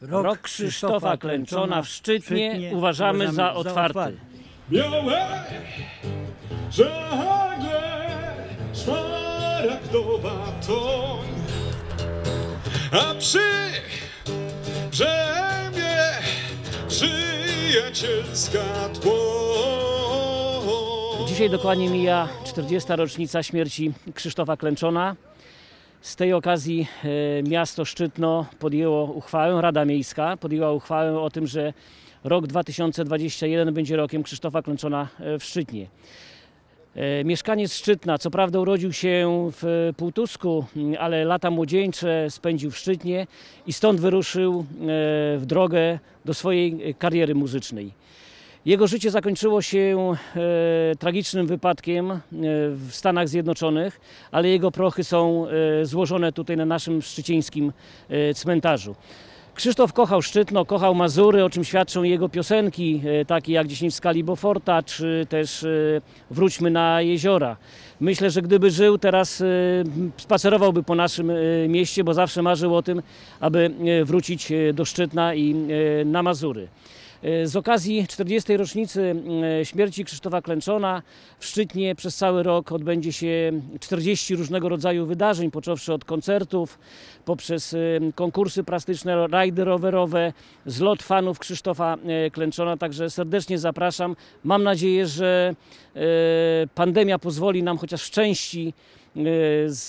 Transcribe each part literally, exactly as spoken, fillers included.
Rok, Rok Krzysztofa Klęczona w Szczytnie, Szczytnie uważamy, uważamy za otwarty. Białe żagle, szmaragdowa toń, a przy brzemię przyjacielska dłoń. Dzisiaj dokładnie mija czterdziesta rocznica śmierci Krzysztofa Klęczona. Z tej okazji e, miasto Szczytno podjęło uchwałę, Rada Miejska podjęła uchwałę o tym, że rok dwa tysiące dwudziesty pierwszy będzie rokiem Krzysztofa Klęczona w Szczytnie. E, mieszkaniec Szczytna, co prawda urodził się w Półtusku, ale lata młodzieńcze spędził w Szczytnie i stąd wyruszył e, w drogę do swojej kariery muzycznej. Jego życie zakończyło się e, tragicznym wypadkiem e, w Stanach Zjednoczonych, ale jego prochy są e, złożone tutaj na naszym szczycieńskim e, cmentarzu. Krzysztof kochał Szczytno, kochał Mazury, o czym świadczą jego piosenki, e, takie jak dziesięć w skali Beauforta, czy też e, Wróćmy na jeziora. Myślę, że gdyby żył teraz, e, spacerowałby po naszym e, mieście, bo zawsze marzył o tym, aby e, wrócić do Szczytna i e, na Mazury. Z okazji czterdziestej rocznicy śmierci Krzysztofa Klęczona w Szczytnie przez cały rok odbędzie się czterdzieści różnego rodzaju wydarzeń, począwszy od koncertów, poprzez konkursy plastyczne, rajdy rowerowe, zlot fanów Krzysztofa Klęczona. Także serdecznie zapraszam. Mam nadzieję, że pandemia pozwoli nam chociaż w części z,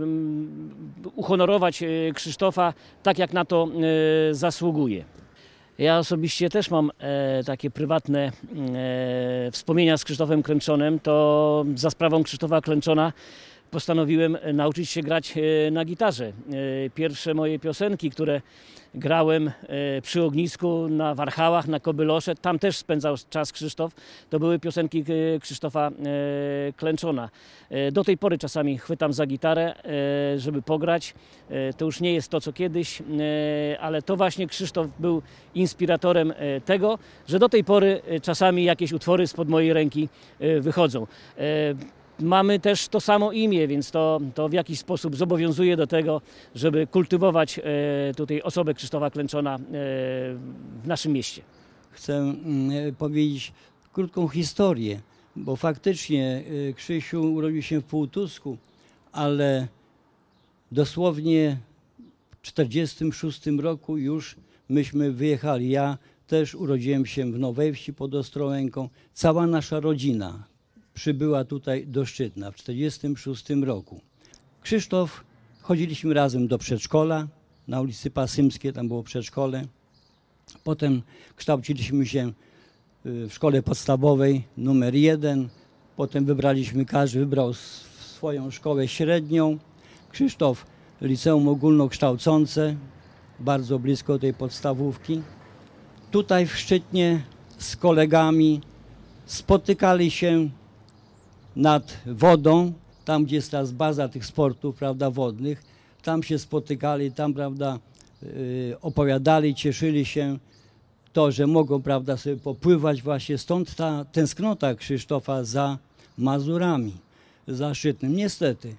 uhonorować Krzysztofa tak, jak na to zasługuje. Ja osobiście też mam e, takie prywatne e, wspomnienia z Krzysztofem Klęczonem. To za sprawą Krzysztofa Klęczona postanowiłem nauczyć się grać e, na gitarze. E, pierwsze moje piosenki, które grałem e, przy ognisku, na warchałach, na Kobylosze, tam też spędzał czas Krzysztof, to były piosenki e, Krzysztofa e, Klęczona. E, do tej pory czasami chwytam za gitarę, e, żeby pograć. E, to już nie jest to, co kiedyś, e, ale to właśnie Krzysztof był inspiratorem e, tego, że do tej pory e, czasami jakieś utwory spod mojej ręki e, wychodzą. E, Mamy też to samo imię, więc to, to w jakiś sposób zobowiązuje do tego, żeby kultywować e, tutaj osobę Krzysztofa Klęczona e, w naszym mieście. Chcę mm, powiedzieć krótką historię, bo faktycznie e, Krzysiu urodził się w Półtusku, ale dosłownie w czterdziestym szóstym roku już myśmy wyjechali. Ja też urodziłem się w Nowej Wsi pod Ostrołęką. Cała nasza rodzina przybyła tutaj do Szczytna w czterdziestym szóstym roku. Krzysztof, chodziliśmy razem do przedszkola na ulicy Pasymskiej, tam było przedszkole. Potem kształciliśmy się w szkole podstawowej numer jeden. Potem wybraliśmy, każdy wybrał swoją szkołę średnią. Krzysztof liceum ogólnokształcące, bardzo blisko tej podstawówki. Tutaj w Szczytnie z kolegami spotykali się nad wodą, tam gdzie jest teraz baza tych sportów, prawda, wodnych, tam się spotykali, tam, prawda, yy, opowiadali, cieszyli się to, że mogą, prawda, sobie popływać właśnie. Stąd ta tęsknota Krzysztofa za Mazurami, za Szczytnem. Niestety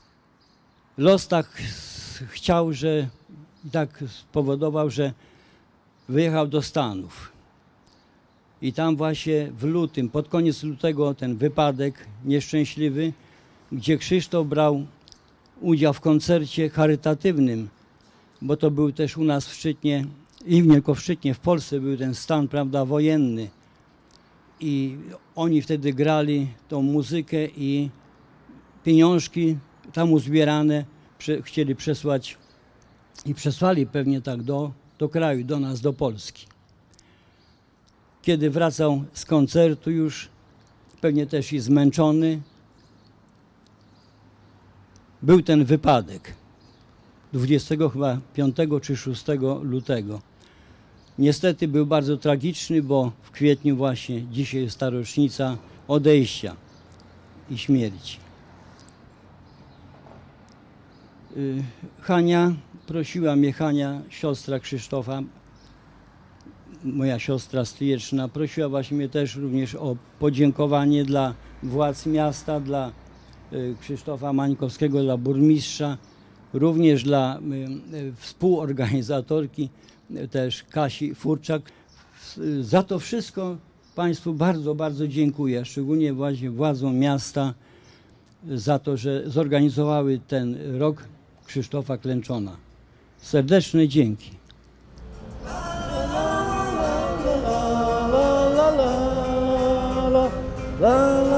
los tak chciał, że tak spowodował, że wyjechał do Stanów. I tam właśnie w lutym, pod koniec lutego ten wypadek nieszczęśliwy, gdzie Krzysztof brał udział w koncercie charytatywnym, bo to był też u nas w Szczytnie, i nie tylko w Szczytnie, w Polsce był ten stan, prawda, wojenny. I oni wtedy grali tą muzykę i pieniążki tam uzbierane prze, chcieli przesłać i przesłali pewnie tak do, do kraju, do nas, do Polski. Kiedy wracał z koncertu już, pewnie też i zmęczony, był ten wypadek dwudziestego piątego czy szóstego lutego. Niestety był bardzo tragiczny, bo w kwietniu właśnie, dzisiaj jest ta rocznica odejścia i śmierci. Hania, prosiła mnie Hania, siostra Krzysztofa, moja siostra stryjeczna, prosiła właśnie mnie też również o podziękowanie dla władz miasta, dla Krzysztofa Mańkowskiego, dla burmistrza, również dla y, y, współorganizatorki y, też Kasi Furczak. Y, Za to wszystko Państwu bardzo, bardzo dziękuję, szczególnie właśnie władzom miasta za to, że zorganizowały ten rok Krzysztofa Klęczona. Serdeczne dzięki. la la